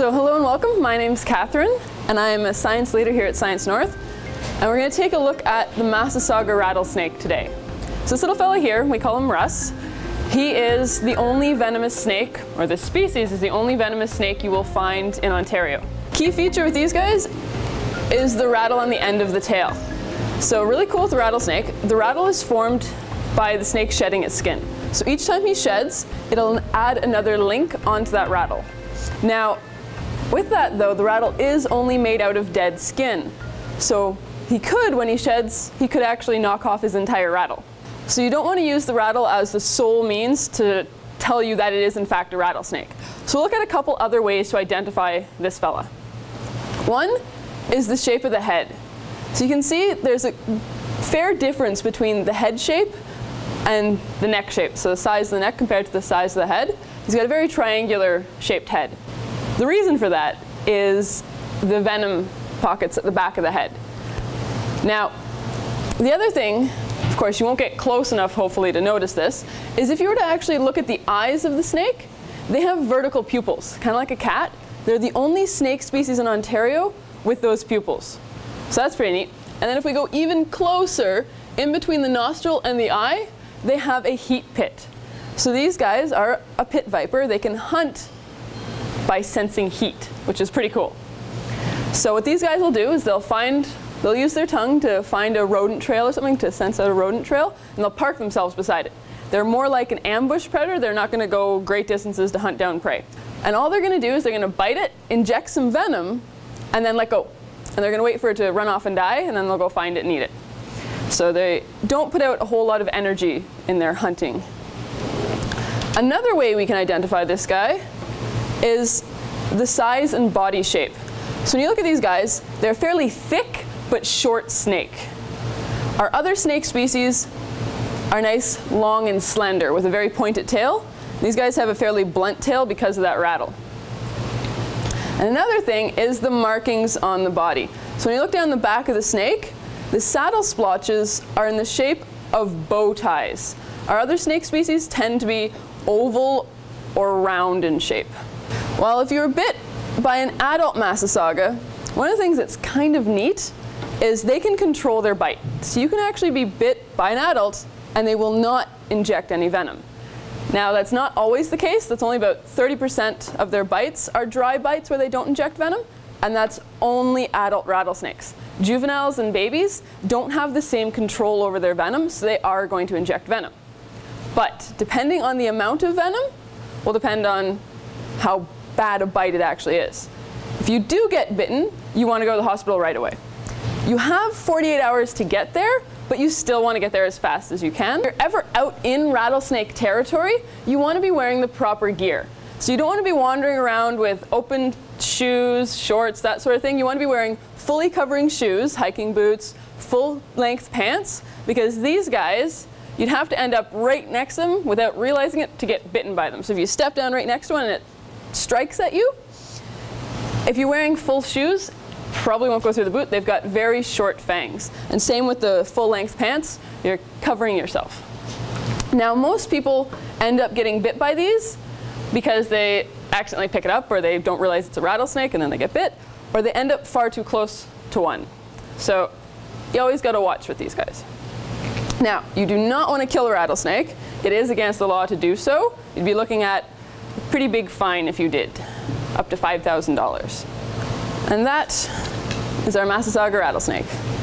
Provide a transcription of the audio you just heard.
So hello and welcome, my name's Catherine and I'm a science leader here at Science North, and we're going to take a look at the Massasauga rattlesnake today. So this little fella here, we call him Russ. He is the only venomous snake, or this species is the only venomous snake you will find in Ontario. Key feature with these guys is the rattle on the end of the tail. So really cool with the rattlesnake, the rattle is formed by the snake shedding its skin. So each time he sheds, it'll add another link onto that rattle. Now, with that though, the rattle is only made out of dead skin. So he could, when he sheds, he could actually knock off his entire rattle. So you don't want to use the rattle as the sole means to tell you that it is in fact a rattlesnake. So we'll look at a couple other ways to identify this fella. One is the shape of the head. So you can see there's a fair difference between the head shape and the neck shape. So the size of the neck compared to the size of the head. He's got a very triangular shaped head. The reason for that is the venom pockets at the back of the head. Now, the other thing, of course you won't get close enough hopefully to notice this, is if you were to actually look at the eyes of the snake, they have vertical pupils, kind of like a cat. They're the only snake species in Ontario with those pupils. So that's pretty neat. And then if we go even closer, in between the nostril and the eye, they have a heat pit. So these guys are a pit viper. They can hunt by sensing heat, which is pretty cool. So what these guys will do is they'll use their tongue to find a rodent trail or something, to sense out a rodent trail, and they'll park themselves beside it. They're more like an ambush predator. They're not going to go great distances to hunt down prey. And all they're going to do is they're going to bite it, inject some venom, and then let go. And they're going to wait for it to run off and die, and then they'll go find it and eat it. So they don't put out a whole lot of energy in their hunting. Another way we can identify this guy is the size and body shape. So when you look at these guys, they're fairly thick but short snake. Our other snake species are nice, long and slender with a very pointed tail. These guys have a fairly blunt tail because of that rattle. And another thing is the markings on the body. So when you look down the back of the snake, the saddle splotches are in the shape of bow ties. Our other snake species tend to be oval or round in shape. Well, if you were bit by an adult Massasauga, one of the things that's kind of neat is they can control their bite. So you can actually be bit by an adult and they will not inject any venom. Now that's not always the case. That's only about 30% of their bites are dry bites where they don't inject venom, and that's only adult rattlesnakes. Juveniles and babies don't have the same control over their venom, so they are going to inject venom. But depending on the amount of venom will depend on how bad a bite it actually is. If you do get bitten, you want to go to the hospital right away. You have 48 hours to get there, but you still want to get there as fast as you can. If you're ever out in rattlesnake territory, you want to be wearing the proper gear. So you don't want to be wandering around with open shoes, shorts, that sort of thing. You want to be wearing fully covering shoes, hiking boots, full-length pants, because these guys, you'd have to end up right next to them without realizing it to get bitten by them. So if you step down right next to one and it strikes at you, if you're wearing full shoes, probably won't go through the boot. They've got very short fangs. And same with the full-length pants, you're covering yourself. Now most people end up getting bit by these because they accidentally pick it up, or they don't realize it's a rattlesnake and then they get bit, or they end up far too close to one. So you always got to watch with these guys. Now, you do not want to kill a rattlesnake. It is against the law to do so. You'd be looking at a pretty big fine if you did, up to $5,000. And that is our Massasauga rattlesnake.